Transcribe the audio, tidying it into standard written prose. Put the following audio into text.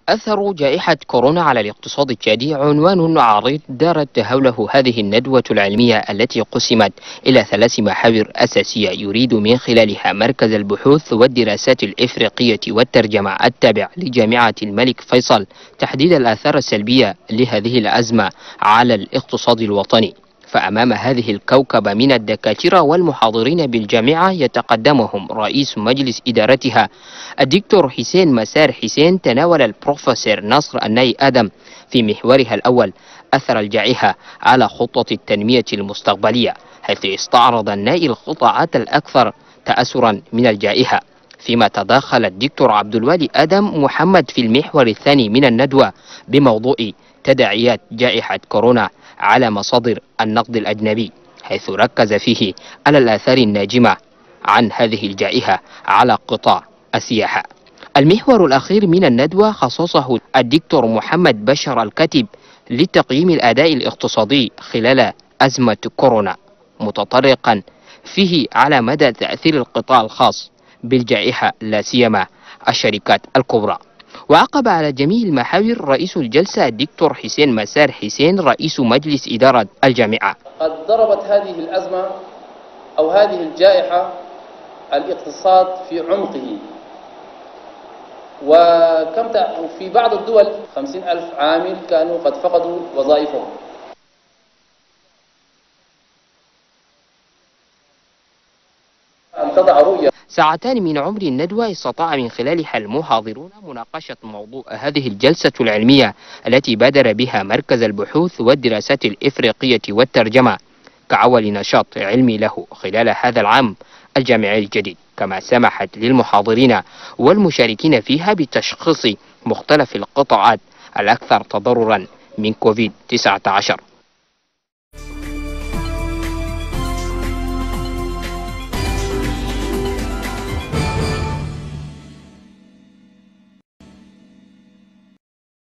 أثر جائحة كورونا على الاقتصاد التشادي عنوان عريض دارت حوله هذه الندوة العلمية التي قسمت إلى 3 محاور أساسية يريد من خلالها مركز البحوث والدراسات الإفريقية والترجمة التابع لجامعة الملك فيصل تحديد الآثار السلبية لهذه الأزمة على الاقتصاد الوطني. فأمام هذه الكوكبة من الدكاترة والمحاضرين بالجامعة يتقدمهم رئيس مجلس إدارتها الدكتور حسين مسار حسين، تناول البروفيسور نصر الناي آدم في محورها الأول أثر الجائحة على خطة التنمية المستقبلية، حيث استعرض الناي القطاعات الأكثر تأثرا من الجائحة. فيما تداخل الدكتور عبد الوالي آدم محمد في المحور الثاني من الندوة بموضوع تداعيات جائحة كورونا على مصادر النقد الأجنبي، حيث ركز فيه على الآثار الناجمة عن هذه الجائحة على قطاع السياحة. المحور الأخير من الندوة خصصه الدكتور محمد بشر الكاتب لتقييم الأداء الاقتصادي خلال أزمة كورونا، متطرقا فيه على مدى تأثير القطاع الخاص بالجائحة لا سيما الشركات الكبرى. وعقب على جميع المحاور رئيس الجلسة الدكتور حسين مسار حسين رئيس مجلس إدارة الجامعة. قد ضربت هذه الأزمة أو هذه الجائحة الاقتصاد في عمقه، في بعض الدول 50,000 عامل كانوا قد فقدوا وظائفهم. أن تضع رؤية. ساعتان من عمر الندوة استطاع من خلالها المحاضرون مناقشة موضوع هذه الجلسة العلمية التي بادر بها مركز البحوث والدراسات الإفريقية والترجمة كأول نشاط علمي له خلال هذا العام الجامعي الجديد، كما سمحت للمحاضرين والمشاركين فيها بتشخيص مختلف القطاعات الأكثر تضررا من كوفيد-19.